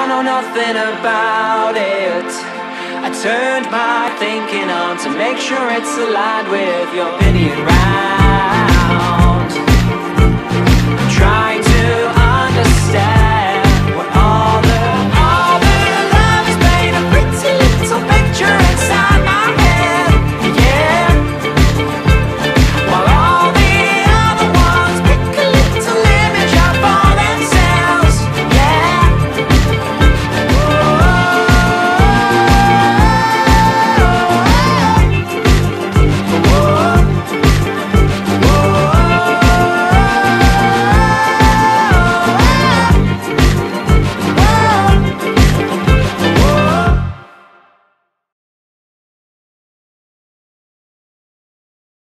know nothing about it. I turned my thinking on to make sure it's aligned with your opinion, right?